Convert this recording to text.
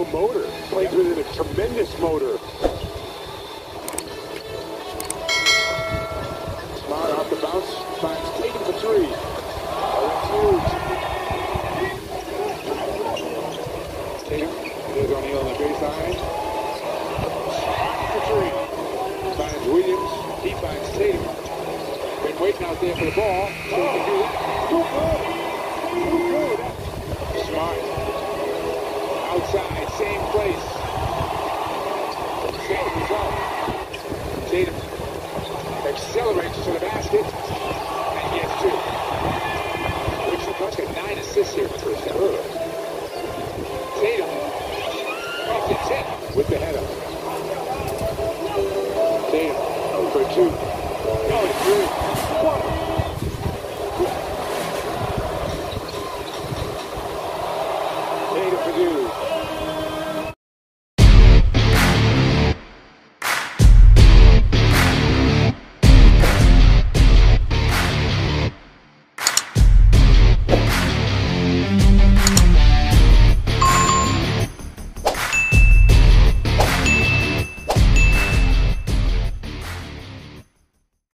no motor. Plays with a tremendous motor. Smart off the bounce. Finds Tatum for three. Oh, that's huge. Tatum is on the baseline. For three. Finds Williams. He finds Tatum. Been waiting out there for the ball. Smart. Outside, same place. Same result. Tatum accelerates to the basket and gets two. Richard Buck's got 9 assists here for